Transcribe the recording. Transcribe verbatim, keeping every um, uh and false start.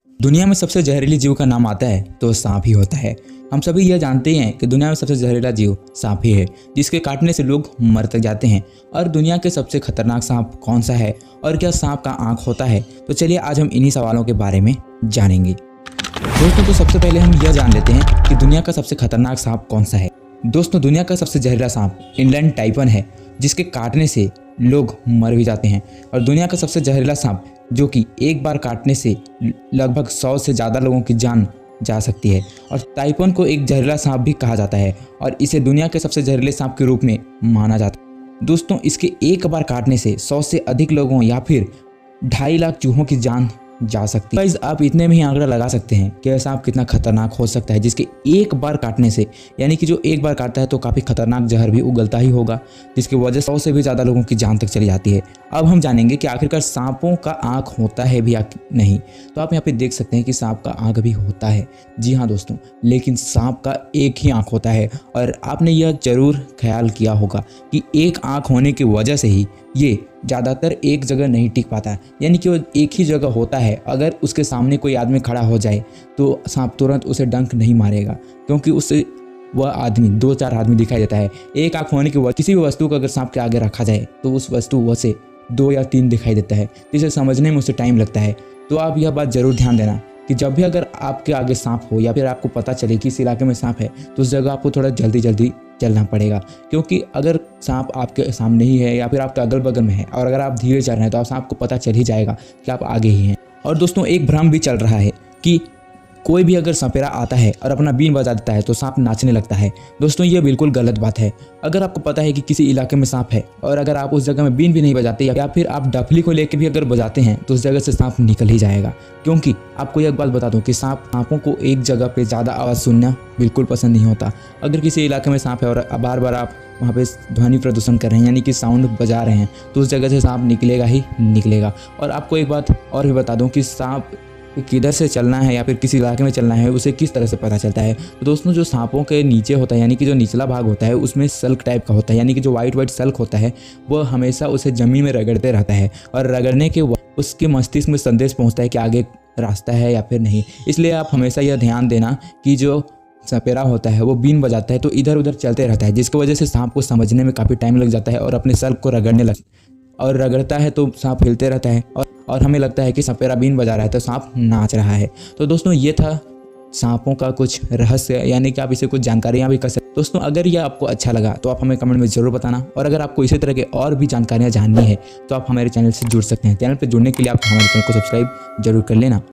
दुनिया में सबसे जहरीली जीव का नाम आता है तो सांप ही होता है। हम सभी यह जानते हैं कि दुनिया में सबसे जहरीला जीव सांप ही है, जिसके काटने से लोग मर तक जाते हैं। और दुनिया के सबसे खतरनाक सांप कौन सा है और क्या सांप का आंख होता है? तो चलिए आज हम इन्हीं सवालों के बारे में जानेंगे। दोस्तों, तो सबसे पहले हम यह जान लेते हैं कि दुनिया का सबसे खतरनाक सांप कौन सा है। दोस्तों, दुनिया का सबसे जहरीला सांप इंडियन टाइफन है, जिसके काटने से लोग मर भी जाते हैं। और दुनिया का सबसे जहरीला सांप जो कि एक बार काटने से लगभग सौ से ज़्यादा लोगों की जान जा सकती है। और टाइफन को एक जहरीला सांप भी कहा जाता है और इसे दुनिया के सबसे जहरीले सांप के रूप में माना जाता है। दोस्तों, इसके एक बार काटने से सौ से अधिक लोगों या फिर ढाई लाख चूहों की जान जा सकती है। आप इतने में ही आंकड़ा लगा सकते हैं कि यह सांप कितना खतरनाक हो सकता है, जिसके एक बार काटने से, यानी कि जो एक बार काटता है तो काफ़ी खतरनाक जहर भी उगलता ही होगा, जिसकी वजह से सौ से भी ज़्यादा लोगों की जान तक चली जाती है। अब हम जानेंगे कि आखिरकार सांपों का आँख होता है भी या नहीं। तो आप यहाँ पे देख सकते हैं कि सांप का आँख भी होता है। जी हाँ दोस्तों, लेकिन सांप का एक ही आँख होता है। और आपने यह जरूर ख्याल किया होगा कि एक आँख होने की वजह से ही ये ज़्यादातर एक जगह नहीं टिक पाता है, यानी कि वो एक ही जगह होता है। अगर उसके सामने कोई आदमी खड़ा हो जाए तो सांप तुरंत उसे डंक नहीं मारेगा, क्योंकि उससे वह आदमी दो चार आदमी दिखाई देता है। एक आँख होने की वजह किसी भी वस्तु को अगर सांप के आगे रखा जाए तो उस वस्तु वह से दो या तीन दिखाई देता है, जिसे समझने में उसे टाइम लगता है। तो आप यह बात जरूर ध्यान देना कि जब भी अगर आपके आगे सांप हो या फिर आपको पता चले कि इस इलाके में सांप है तो उस जगह आपको थोड़ा जल्दी जल्दी चलना पड़ेगा, क्योंकि अगर सांप आपके सामने ही है या फिर आपके अगल बगल में है और अगर आप धीरे चल रहे हैं तो आप सांप को पता चल ही जाएगा कि आप आगे ही हैं। और दोस्तों, एक भ्रम भी चल रहा है कि कोई भी अगर सपेरा आता है और अपना बीन बजा देता है तो सांप नाचने लगता है। दोस्तों, ये बिल्कुल गलत बात है। अगर आपको पता है कि किसी इलाके में सांप है और अगर आप उस जगह में बीन भी नहीं बजाते या फिर आप डफली को लेकर भी अगर बजाते हैं तो उस जगह से सांप निकल ही जाएगा। क्योंकि आपको एक बात बता दूं कि सांप सांपों को एक जगह पे ज़्यादा आवाज़ सुनना बिल्कुल पसंद नहीं होता। अगर किसी इलाके में सांप है और बार बार आप वहाँ पे ध्वनि प्रदूषण कर रहे हैं, यानी कि साउंड बजा रहे हैं, तो उस जगह से सांप निकलेगा ही निकलेगा। और आपको एक बात और भी बता दूँ कि सांप किधर से चलना है या फिर किस इलाके में चलना है उसे किस तरह से पता चलता है। तो दोस्तों, जो सांपों के नीचे होता है, यानी कि जो निचला भाग होता है, उसमें सल्क टाइप का होता है, यानी कि जो वाइट वाइट सल्क होता है वह हमेशा उसे ज़मीन में रगड़ते रहता है और रगड़ने के उसके मस्तिष्क में संदेश पहुँचता है कि आगे रास्ता है या फिर नहीं। इसलिए आप हमेशा यह ध्यान देना कि जो सपेरा होता है वो बीन बजाता है तो इधर उधर चलते रहता है, जिसकी वजह से सांप को समझने में काफ़ी टाइम लग जाता है और अपने सल्क को रगड़ने लग और रगड़ता है तो सांप हिलते रहता है और और हमें लगता है कि सपेरा बीन बजा रहा है तो सांप नाच रहा है। तो दोस्तों, ये था सांपों का कुछ रहस्य, यानी कि आप इसे कुछ जानकारियाँ भी कर सकते। दोस्तों, अगर यह आपको अच्छा लगा तो आप हमें कमेंट में ज़रूर बताना। और अगर आपको इसी तरह के और भी जानकारियाँ जाननी है तो आप हमारे चैनल से जुड़ सकते हैं। चैनल पर जुड़ने के लिए आप हमारे चैनल को सब्सक्राइब जरूर कर लेना।